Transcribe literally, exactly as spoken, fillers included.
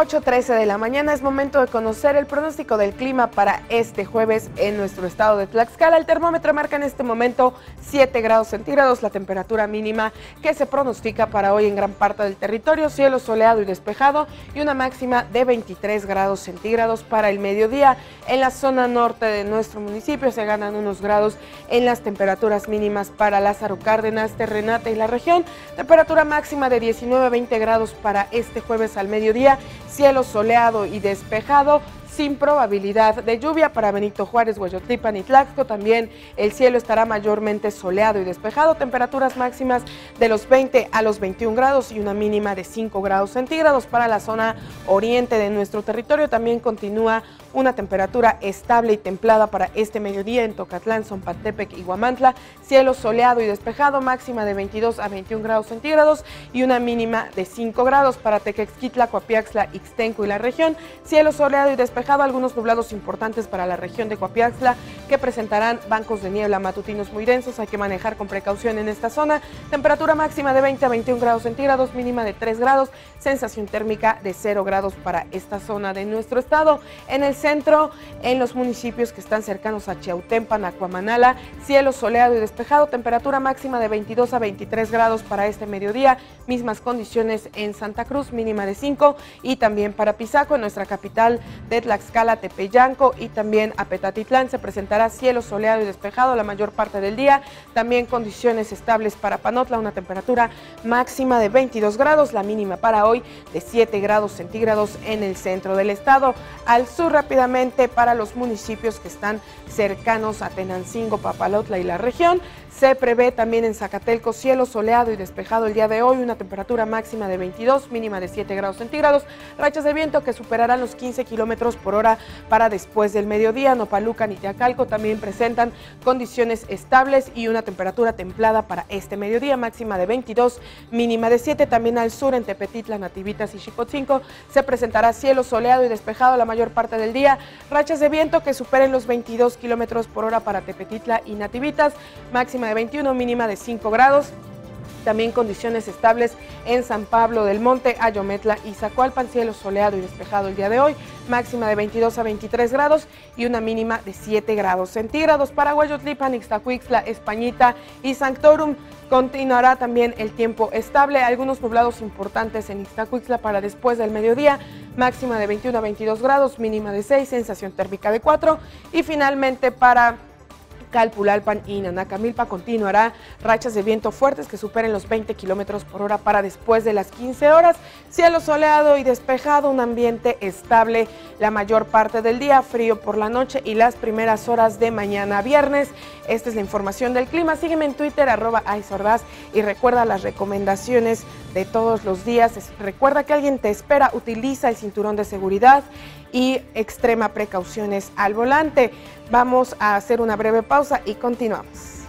ocho trece de la mañana, es momento de conocer el pronóstico del clima para este jueves en nuestro estado de Tlaxcala. El termómetro marca en este momento siete grados centígrados, la temperatura mínima que se pronostica para hoy en gran parte del territorio, cielo soleado y despejado, y una máxima de veintitrés grados centígrados para el mediodía. En la zona norte de nuestro municipio se ganan unos grados en las temperaturas mínimas para Lázaro Cárdenas, Terrenate y la región, temperatura máxima de diecinueve a veinte grados para este jueves al mediodía, cielo soleado y despejado, sin probabilidad de lluvia para Benito Juárez, Hueyotlipan y Tlaxco. También el cielo estará mayormente soleado y despejado, temperaturas máximas de los veinte a los veintiún grados y una mínima de cinco grados centígrados. Para la zona oriente de nuestro territorio también continúa una temperatura estable y templada para este mediodía en Tocatlán, Zompantepec y Huamantla, cielo soleado y despejado, máxima de veintidós a veintiún grados centígrados y una mínima de cinco grados. Para Tequexquitla, Coapiaxtla, Ixtenco y la región, cielo soleado y despejado, algunos nublados importantes para la región de Coapiaxtla que presentarán bancos de niebla matutinos muy densos, hay que manejar con precaución en esta zona, temperatura máxima de veinte a veintiún grados centígrados, mínima de tres grados, sensación térmica de cero grados para esta zona de nuestro estado. En el centro, en los municipios que están cercanos a Chiautempan, Acuamanala, cielo soleado y despejado, temperatura máxima de veintidós a veintitrés grados para este mediodía, mismas condiciones en Santa Cruz, mínima de cinco, y también para Pisaco, en nuestra capital de Tlaxcala, Tepeyanco y también Apetatitlán se presentará cielo soleado y despejado la mayor parte del día, también condiciones estables para Panotla, una temperatura máxima de veintidós grados, la mínima para hoy de siete grados centígrados en el centro del estado. Al sur rápidamente para los municipios que están cercanos a Tenancingo, Papalotla y la región, se prevé también en Zacatelco cielo soleado y despejado el día de hoy, una temperatura máxima de veintidós, mínima de siete grados centígrados, rachas de viento que superarán los quince kilómetros por hora para después del mediodía. Nopalucan y Teacalco también presentan condiciones estables y una temperatura templada para este mediodía, máxima de veintidós, mínima de siete. También al sur en Tepetitla, Nativitas y Xicotzinco se presentará cielo soleado y despejado la mayor parte del día, rachas de viento que superen los veintidós kilómetros por hora para Tepetitla y Nativitas, máxima de veintiuno, mínima de cinco grados. También condiciones estables en San Pablo del Monte, Ayometla y Zacualpan, cielo soleado y despejado el día de hoy, máxima de veintidós a veintitrés grados y una mínima de siete grados centígrados. Para Hueyotlipan, Ixtacuixtla, Españita y Sanctorum continuará también el tiempo estable, algunos nublados importantes en Ixtacuixtla para después del mediodía, máxima de veintiuno a veintidós grados, mínima de seis, sensación térmica de cuatro. Y finalmente para Calpulalpan y Nanacamilpa continuará rachas de viento fuertes que superen los veinte kilómetros por hora para después de las quince horas, cielo soleado y despejado, un ambiente estable la mayor parte del día, frío por la noche y las primeras horas de mañana viernes. Esta es la información del clima, sígueme en Twitter, arroba aisordaz, y recuerda las recomendaciones de todos los días. Recuerda que alguien te espera, utiliza el cinturón de seguridad y extrema precauciones al volante. Vamos a hacer una breve pausa y continuamos.